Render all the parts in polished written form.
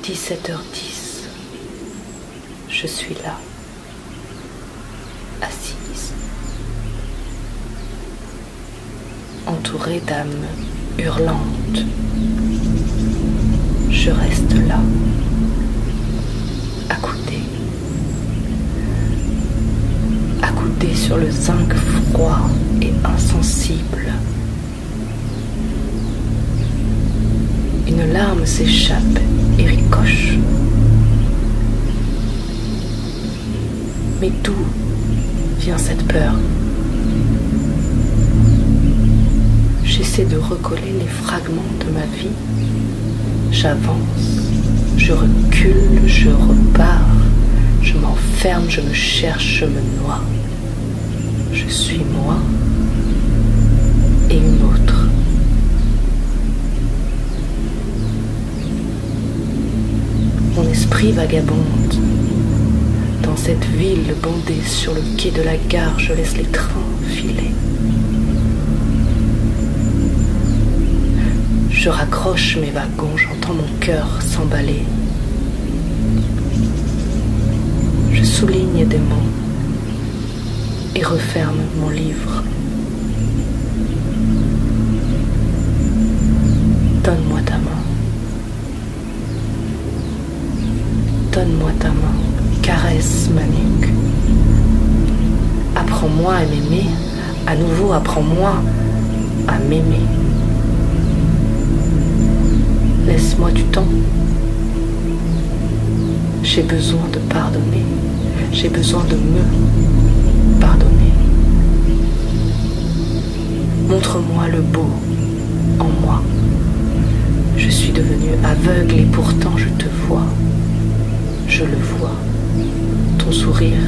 17h10, je suis là, assise, entourée d'âmes hurlantes. Je reste là, accoudée sur le zinc froid et insensible. Une larme s'échappe et ricoche. Mais d'où vient cette peur? J'essaie de recoller les fragments de ma vie. J'avance, je recule, je repars, je m'enferme, je me cherche, je me noie. Je suis moi et une autre. Mon esprit vagabonde dans cette ville bondée. Sur le quai de la gare, je laisse les trains filer. Je raccroche mes wagons, j'entends mon cœur s'emballer. Je souligne des mots et referme mon livre. Donne-moi ta main. Donne-moi ta main, caresse ma nuque. Apprends-moi à m'aimer, à nouveau apprends-moi à m'aimer. Laisse-moi du temps. J'ai besoin de pardonner. J'ai besoin de me pardonner. Montre-moi le beau en moi. Je suis devenue aveugle et pourtant je te vois. Je le vois. Ton sourire.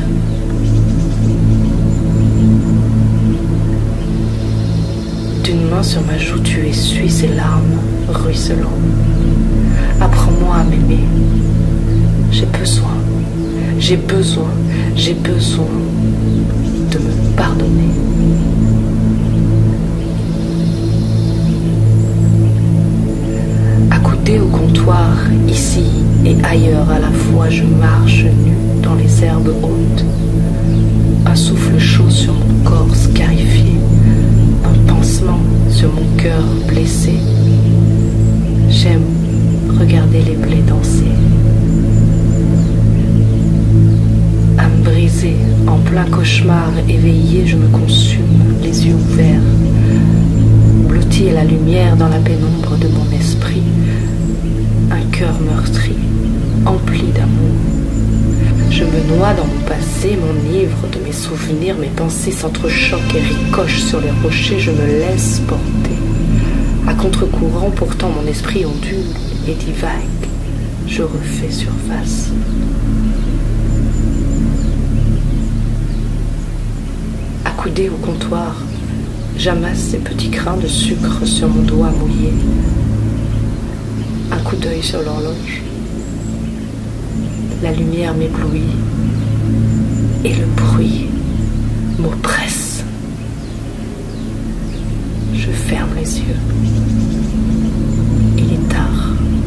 D'une main sur ma joue, tu essuies ces larmes ruisselant. Apprends-moi à m'aimer. J'ai besoin de me pardonner. Accoudée au comptoir, ici et ailleurs à la fois, je marche nue dans les herbes hautes. Un souffle chaud sur mon corps scarifié, un pansement sur mon cœur blessé. J'aime regarder les blés danser. À me briser, en plein cauchemar éveillé, je me consume, les yeux ouverts. Blotti à la lumière dans la pénombre de mon esprit, un cœur meurtri, empli d'amour. Je me noie dans mon passé, m'enivre de mes souvenirs, mes pensées s'entrechoquent et ricochent sur les rochers, je me laisse porter. À contre-courant, pourtant mon esprit ondule et divague, je refais surface. Accoudée au comptoir, j'amasse ces petits grains de sucre sur mon doigt mouillé. Un coup d'œil sur l'horloge. La lumière m'éblouit et le bruit m'oppresse. Je ferme les yeux. Il est tard.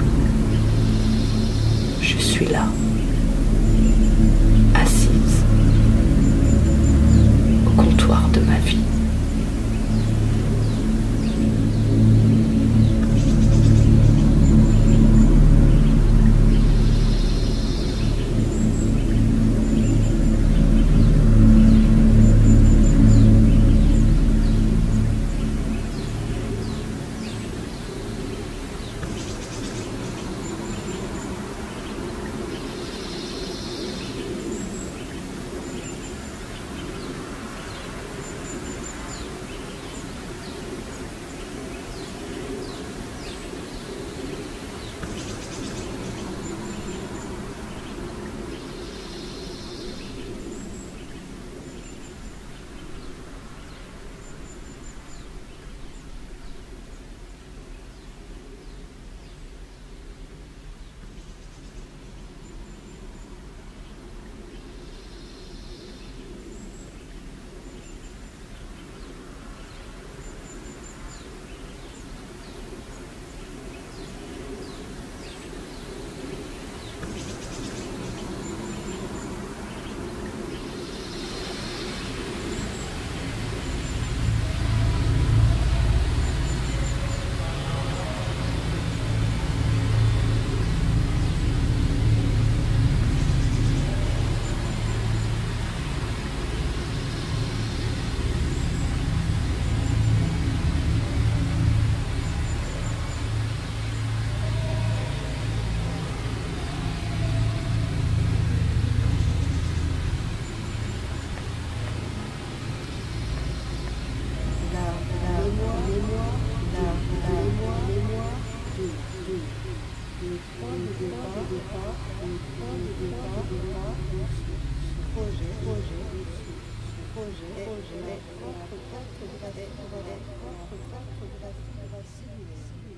Je suis là, assise au comptoir de ma vie. projet,